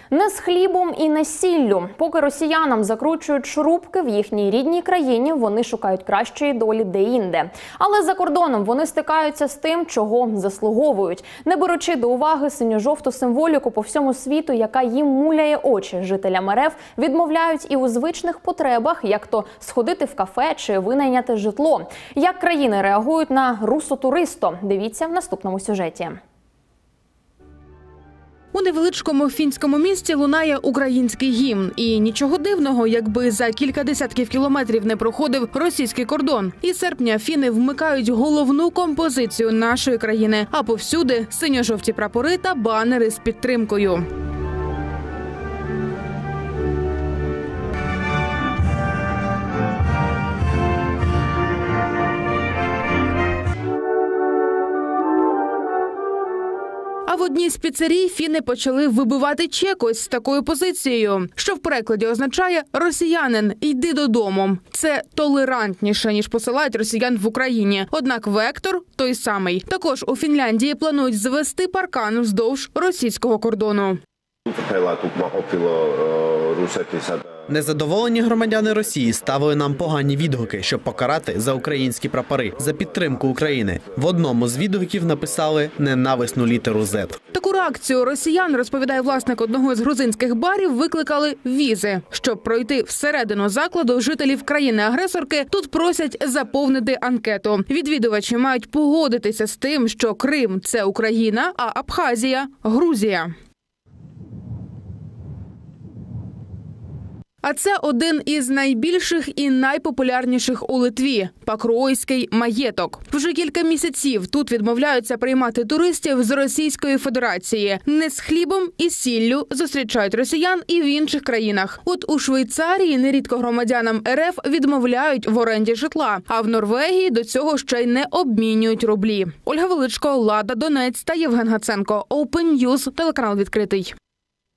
Не з хлібом і не з сіллю. Поки росіянам закручують шурупки в їхній рідній країні, вони шукають кращої долі де-інде. Але за кордоном вони стикаються з тим, чого заслуговують. Не беручи до уваги синьо-жовту символіку по всьому світу, яка їм муляє очі, жителям РФ відмовляють і у звичних потребах, як то сходити в кафе чи винайняти житло. Як країни реагують на русо-туристо? Дивіться в наступному сюжеті. У невеличкому фінському місті лунає український гімн. І нічого дивного, якби за кілька десятків кілометрів не проходив російський кордон. Із серпня фіни вмикають головну композицію нашої країни, а повсюди синьо-жовті прапори та банери з підтримкою. А в одній з піцерій фіни почали вибивати чек ось з такою позицією, що в перекладі означає «росіянин, йди додому». Це толерантніше, ніж посилають росіян в Україні. Однак вектор той самий. Також у Фінляндії планують звести паркан вздовж російського кордону. Незадоволені громадяни Росії ставили нам погані відгуки, щоб покарати за українські прапори, за підтримку України. В одному з відгуків написали ненависну літеру «З». Таку реакцію росіян, розповідає власник одного з грузинських барів, викликали візи. Щоб пройти всередину закладу, жителів країни-агресорки тут просять заповнити анкету. Відвідувачі мають погодитися з тим, що Крим – це Україна, а Абхазія – Грузія. А це один із найбільших і найпопулярніших у Литві – Покровський маєток. Вже кілька місяців тут відмовляються приймати туристів з Російської Федерації. Не з хлібом і сіллю зустрічають росіян і в інших країнах. От у Швейцарії нерідко громадянам РФ відмовляють в оренді житла, а в Норвегії до цього ще й не обмінюють рублі. Ольга Величко, Лада Донець та Євген Гаценко. Open News, телеканал «Відкритий».